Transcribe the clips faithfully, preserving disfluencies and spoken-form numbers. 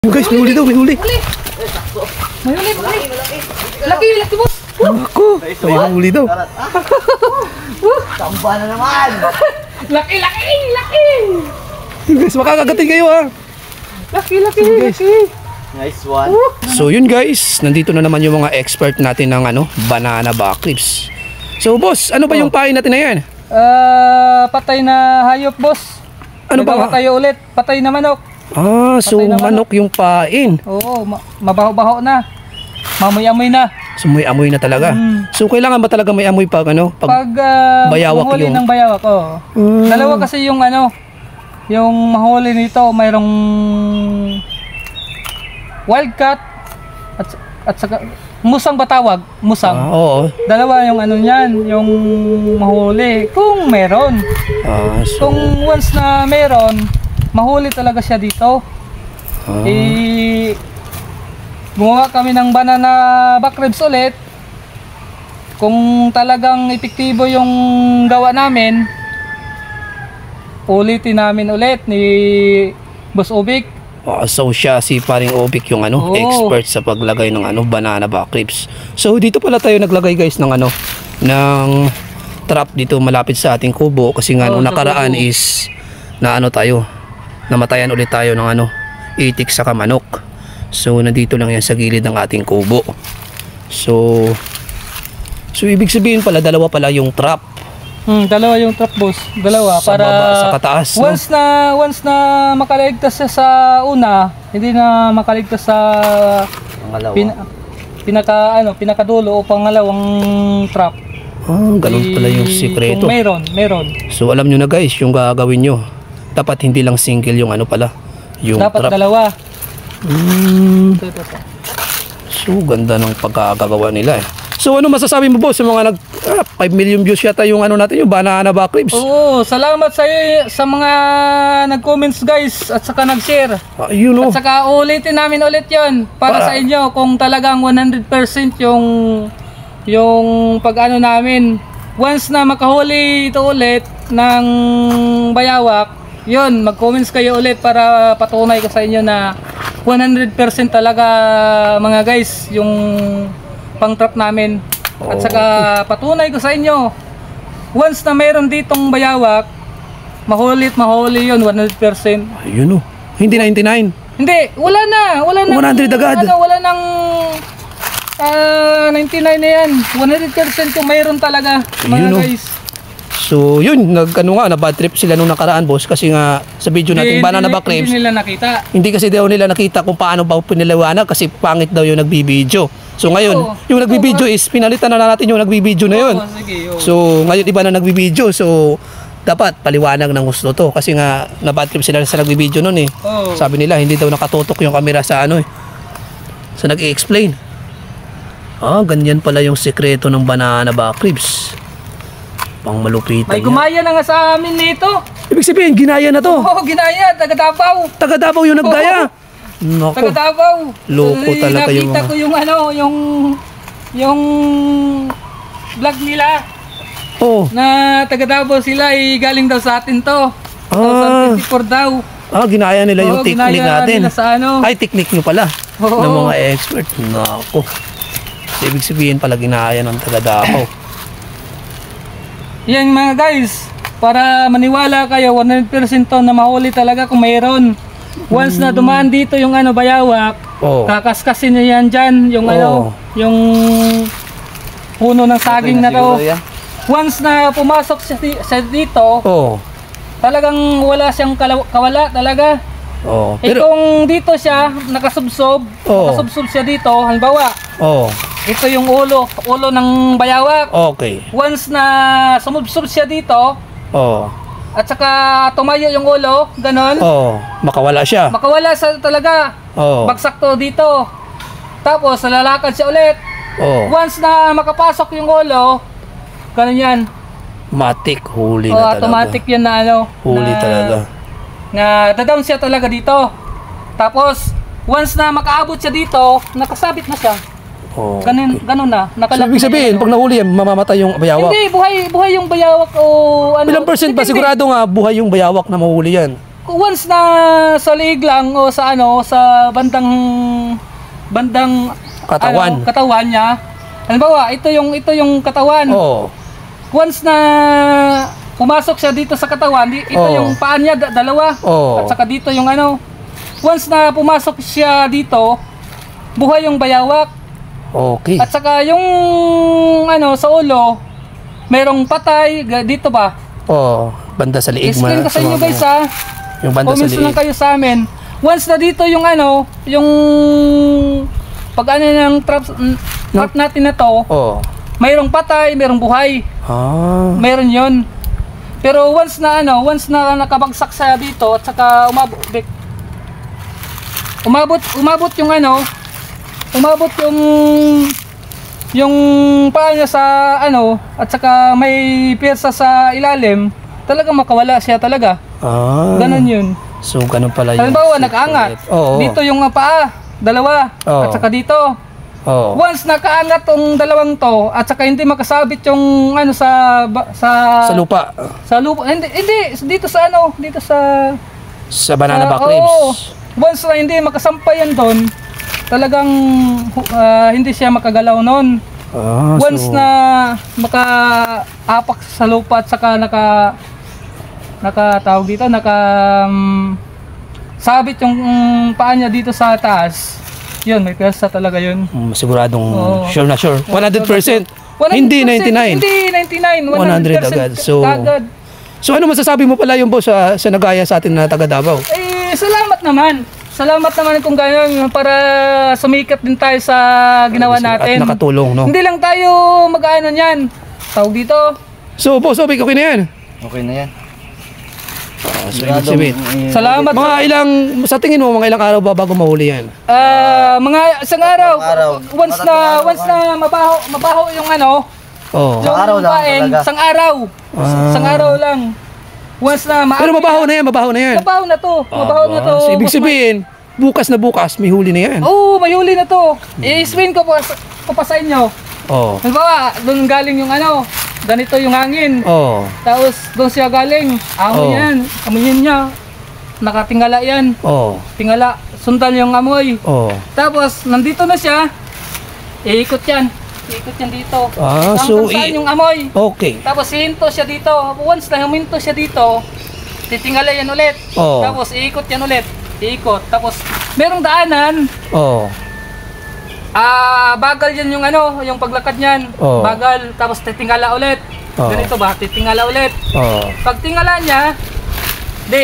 Oh guys, may huli daw, may huli. May huli, may huli. Laki, laki boss. Ako, may huli daw. Tamba na naman. Laki, laki, laki. Guys, makakagatin kayo ha. Laki, laki, guys. laki. Nice one. So yun guys, nandito na naman yung mga expert natin ng ano, banana back ribs. So boss, ano ba yung pain natin na yan? Ah, patay na hayop boss. Ano ba? Nagawa tayo ulit, patay na manok. Ah, so Patay na manok yung pain. Oo, ma mabaho-baho na. Mamoy-amoy na. So may amoy na talaga. Mm. So kailangan ba talaga may amoy pag ano? Pag, Pag uh, bayawak mahuli yung- ng bayawak, oh. Mm. Dalawa kasi yung ano, yung mahuli nito, mayroong wildcat at at saka musang batawag, musang. ah, oo. Dalawa yung ano niyan, yung mahuli kung meron. Ah, so Kung once na meron, mahuli talaga siya dito. ah, Eh, gumawa kami ng banana back ribs ulit. Kung talagang epektibo yung gawa namin, ulitin namin ulit ni Boss Obik. ah, so siya si paring Obik yung ano, Oo. expert sa paglagay ng ano, banana back ribs. So dito pala tayo naglagay guys ng ano, ng trap dito malapit sa ating kubo kasi nga Oo, nung sa nakaraan kubo. is na ano tayo, namatayan ulit tayo ng ano, itik sa kamanok. So nandito lang yan sa gilid ng ating kubo. So So ibig sabihin pala dalawa pala yung trap. Hmm, dalawa yung trap boss, dalawa Sa para baba, sa kataas, no? once na once na makaligtas siya sa una, hindi na makaligtas sa Pangalawa. pin, pinaka ano, pinakadulo o pangalawang trap. Ah, ganun pala yung Eh, sikreto. Kung meron, meron. So alam nyo na guys, yung gagawin nyo, dapat hindi lang single yung ano pala, yung Dapat trap. dalawa. Mm, Ito, ito, ito. so ganda ng pagkakagawa nila eh. So ano masasabi mo boss sa mga nag ah, five million views yata yung ano natin, yung banana back ribs? Oo, salamat sa sa mga nag-comments guys at saka nag-share. Ah, you know. At saka ulitin namin ulit 'yon para Pa- sa inyo kung talagang one hundred percent yung yung pag-ano namin. Once na makahuli ito ulit ng bayawak, 'yun, mag-comments kayo ulit para patunay ko sa inyo na one hundred percent talaga mga guys yung pang-trap namin. At saka patunay ko sa inyo, once na mayroon ditong bayawak, mahuli at mahuli 'yun one hundred percent. Ayun oh. Hindi ninety-nine. Hindi, wala na, wala na. one hundred agad. Ano, wala nang ah, ninety-nine na yan. one hundred percent kung mayroon talaga, mga Yun, oh. guys. So yun, nag ano nga, na bad trip sila nung nakaraan boss kasi nga sa video natin Hindi- banana hindi- back ribs. Hindi nila nakita. Hindi kasi daw nila nakita kung paano ba piniliwanag kasi pangit daw yung nagbibideo. So ngayon, Oo. yung nagbibideo is pinalitan na natin yung nagbibideo na yun. Oo, sige, oo. So ngayon iba na nagbibideo. So dapat paliwanag ng gusto to kasi nga na bad trip sila sa nagbibideo noon eh. Oo. Sabi nila hindi daw nakatutok yung camera sa ano eh. So nag-i-explain. Ah, ganyan pala yung sekreto ng banana back ribs. Pang malupitan May yan. gumaya na nga sa amin nito. Ibig sabihin, ginaya na to. Oo, ginaya, taga Davao. Taga Davao yung nagdaya. Nako. Taga Davao. Loko Eh, talaga yung Nakita mga- ko yung ano, yung yung vlog nila Oh. na taga Davao sila eh, galing daw sa atin to. Ah. two thousand twenty-four daw. Ah, ginaya nila yung Oo, technique ginaya natin. nila sa ano. Ay, technique nyo pala. Oo. Ng mga expert. Nako. So, ibig sabihin pala ginaya ng taga Davao. Yan mga guys, para maniwala kayo one hundred percent to na mahuli talaga kung mayroon. Once na dumaan dito yung ano bayawak, Oh. kakaskasin niya yan dyan, yung Oo. ano, yung puno ng saging na to. Once na pumasok siya, di- siya dito, Oh. talagang wala siyang kala- kawala talaga. Oh. Eh Pero, kung dito siya, nakasubsob, Oo. nakasubsob siya dito, halimbawa, oh. ito yung ulo, ulo ng bayawak. Okay. Once na sumubsob siya dito, Oh. at saka tumayo yung ulo, ganon, Oh. Makawala siya. makawala sa talaga, Oh. bagsak to dito. Tapos nalalakad siya ulit. Oh. Once na makapasok yung ulo, ganon yan. Matik. Huli O, na talaga. automatic yan na ano. Huli na, talaga. Na dadown siya talaga dito. Tapos, once na makaabot siya dito, nakasabit na siya. Oh. Ganun, ganun na. So, Nakalaki ibig na sabihin, yan. pag nahuli yan, mamamatay yung bayawak. Hindi, buhay, buhay yung bayawak o ano. Ilang percent ba? Depende. Sigurado nga buhay yung bayawak na mahuli yan. once na sa liig lang o sa ano, sa bandang bandang Katawan. ano, katawan niya. Halimbawa, ito yung ito yung katawan. Oo. Once na pumasok siya dito sa katawan, di- ito Oo. yung paa niya, da- dalawa. Oo. At saka dito yung ano. Once na pumasok siya dito, buhay yung bayawak. Okay. At saka yung ano sa ulo, merong patay ga- dito ba? Oo. Banda sa liig. Explain ma- ko sa inyo mga- guys ha. Yung banda sa Comments lang liig. kayo sa amin. Once na dito yung ano, yung pag ano ng trap, trap natin na to, Oo. mayroong patay, mayroong buhay. Ah. Mayroon yon. Pero once na ano, once na nakabagsak siya dito at saka umabot umabot umabot yung ano, umabot yung yung paa niya sa ano at saka may piersa sa ilalim, talagang makawala siya talaga. Ah. Ganon yun. So, ganun pala yun. Halimbawa, nakaangat. Oo. Dito yung paa, dalawa. Oo. At saka dito. Oo. Once nakaangat tong dalawang to at saka hindi makasabit yung ano sa ba- sa Sa lupa. sa lupa. Hindi, hindi dito sa ano, dito sa Sa banana sa- back ribs. oo. Once na hindi makasampay yan doon, talagang ah, hindi siya makagalaw noon. Ah, Once so, na makaapak sa lupa at saka naka nakatawag dito, naka um, sabit yung um, paa niya dito sa taas. Yun, may piyesta talaga yun. mm, siguradong Oo. sure na sure. one hundred percent. one hundred percent. Hindi ninety-nine. Hindi ninety-nine. one hundred agad. So, agad. so ano masasabi mo pala yung boss sa, sa nagaya sa atin na taga Davao? Eh, salamat naman. Salamat naman kung gano'n para sumikat din tayo sa ginawa natin. At nakatulong, no? Hindi lang tayo mag-ano niyan. Tawag dito. So, boss, okay, okay na yan. Okay na yan. Ah, so, ibig sabihin. Salamat. Mga ilang, sa tingin mo, mga ilang araw ba bago mahuli yan? Ah, mga isang araw, Isang araw. once na Matatlong once na mabaho mabaho yung ano, Oo. yung araw lang paeng, talaga. isang araw. Ah. Isang araw lang. Once na ma Pero mabaho na yan, mabaho na yan. Mabaho na to. Mabaho na to. So, ibig sabihin, bukas na bukas, may huli na yan. Oo, may huli na to. I-explain ko pa, ko pa sa inyo. Oo. Halimbawa, doon galing yung ano, ganito yung hangin. Oo. Tapos doon siya galing, amoy Oh. yan. Amoyin niya. Nakatingala yan. Oo. Tingala, sundan yung amoy. Oo. Tapos, nandito na siya. Iikot yan. Iikot yan dito. Ah, Hanggang so, saan i- yung amoy. Okay. Tapos, hihinto siya dito. Once na huminto siya dito, titingala yan ulit. Oo. Tapos, iikot yan ulit. Iikot. Tapos, merong daanan. Oo. Ah, bagal yan yung ano, yung paglakad niyan. Oo. Bagal. Tapos, titingala ulit. Oo. Ganito ba? Titingala ulit. Oo. Pag tingala niya, di,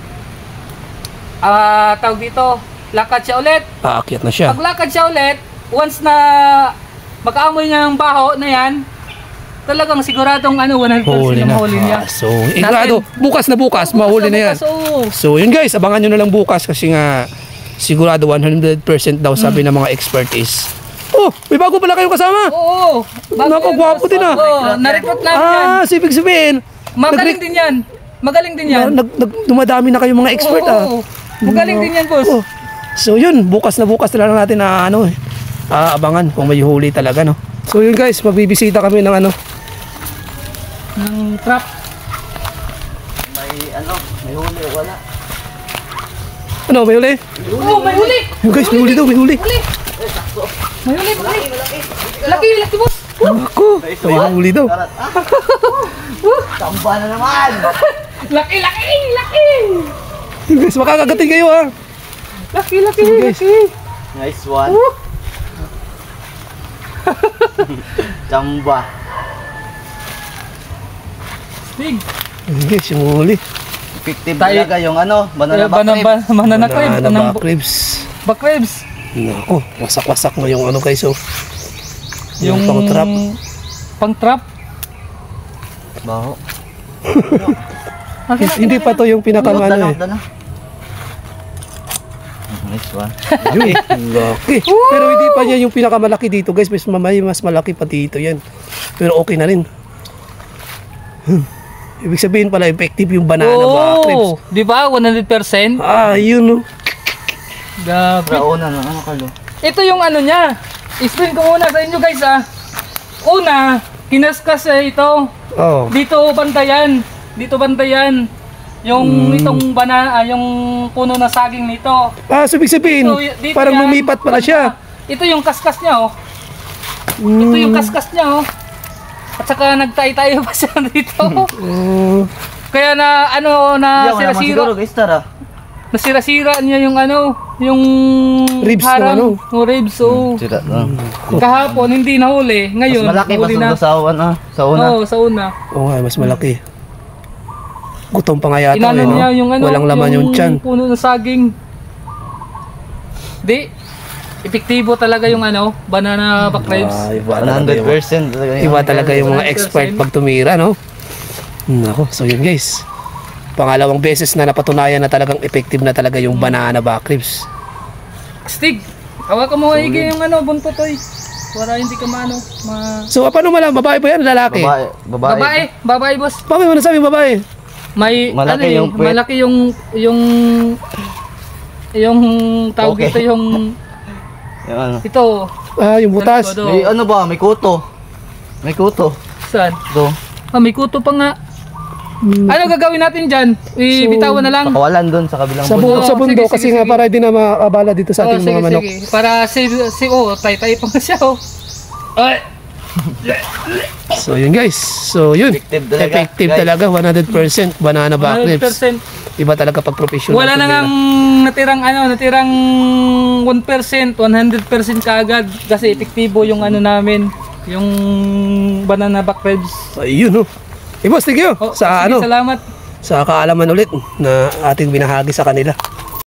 ah, tawag dito, lakad siya ulit. Aakyat na siya. Pag lakad siya ulit, once na makaamoy niya yung baho na yan, talagang siguradong ano, one hundred percent Huli yung na. huli niya. Ah, so, igurado, bukas na bukas, Bukas mahuli na na yan. bukas, oo. So, yun guys, abangan nyo na lang bukas kasi nga, sigurado one hundred percent daw sabi ng mga expert is, oh, may bago pala kayong kasama. Oo. Naku, yan, gwapo boss. din, ah. Oo, na-recruit namin yan. Ah, so ibig sabihin, Magaling nag- din yan. Magaling din yan. nag, nag, dumadami na kayong mga expert Oo, ah. oo. Magaling din yan, boss. Oh. So yun, bukas na bukas na lang natin na ano eh, aabangan kung may huli talaga, no. So yun guys, magbibisita kami ng ano. Ng trap. May ano, may huli o wala. Ano, may huli? Oh, may huli. Yung guys, may huli daw, may huli. Huli. May huli, huli. Laki, laki, boss. Ako, may huli daw. Karat. Ah! Tamba na naman! Laki, laki, laki. Yung guys, makakagatin kayo ha. Laki, laki, guys. laki. Nice one. Tamba. Big. Yung guys, yung huli. Effective Tayo- talaga yung ano, banana back Banana, ribs. banana crab. Banana Banana back ribs. back ribs. Nako, wasak-wasak mo yung ano guys, oh. Yung, Yung pang trap. Pang trap. Baho. Laki, laki, Hindi laki. pa to yung pinakang Dala, ano eh. dala. Nice one. Yun, laki. Pero hindi pa niya yung pinakamalaki dito guys. Mas mamay, mas malaki pa dito yan. Pero okay na rin. Hmm. Ibig sabihin pala, effective yung banana back ribs. Oh, di ba? one hundred percent. Ah, yun oh. Grabe. Raona na, ano Carlo? Ito yung ano niya. Explain ko muna sa inyo guys ah. Una, kinaskas eh ito. Oh. Dito bantayan. Dito bantayan. yung itong bana, ah, yung puno na saging nito. Ah, so ibig sabihin, Ito, y- dito parang yan, lumipat pala siya. Ito yung kaskas niya, oh. Mm. Ito yung kaskas niya, oh. At saka nagtay-tayo pa siya dito. Mm. Kaya na, ano, na Hindi ako naman sira-sira. siguro guys, tara. Nasira-sira niya yung ano, yung Ribs ng harang. ano? Oh, ribs, oh. Sira na. Kahapon, hindi nahuli. Mas Ngayon, malaki mas nahuli na. sa una. Sa una. Oo, sa una. Oo nga, mas malaki. Gutom pa nga yata Inano eh, no? niya yung ano, Walang laman yung tiyan. puno ng saging. Di, epektibo talaga yung ano, banana back ribs. Ah, iba one talaga hundred yung, percent talaga yun. iba talaga yung mga one hundred expert percent. pag tumira, no? Nako, so yun guys. Pangalawang beses na napatunayan na talagang effective na talaga yung banana back ribs. Stig, hawakan mo higi yung ano, buntotoy. Para hindi ka maano, ma... So, paano malam? Babae ba yan? Lalaki? Babae. Babae. Babae, babae boss. Bakit mo nasabi babae? May Malaki ano, yung yung puwet. malaki yung yung yung tawag Okay. dito yung Yung ano. ito. Ah, yung butas. Sa likod, May ano ba? May kuto. May kuto. Saan? Ito. Ah, may kuto pa nga. Hmm. Ano gagawin natin diyan? Ibitawan na lang. Pakawalan doon sa kabilang Sa, bu- Oo, sa bundok sige, kasi sige, nga sige. para hindi na makabala dito sa Oh, ating sige, mga manok. sige. Para si si oh, tay-tay pa nga siya oh. Ay, So yun guys. So yun. Effective talaga, Effective guys. talaga. one hundred percent banana back one hundred ribs. percent. Iba talaga pag professional. Wala na tumira. ngang natirang ano, natirang one percent, one hundred percent kaagad kasi epektibo yung ano namin, yung banana back ribs. Ayun oh. Eh boss, thank you. Oh, sa sige, ano? salamat. Sa kaalaman ulit na ating binahagi sa kanila.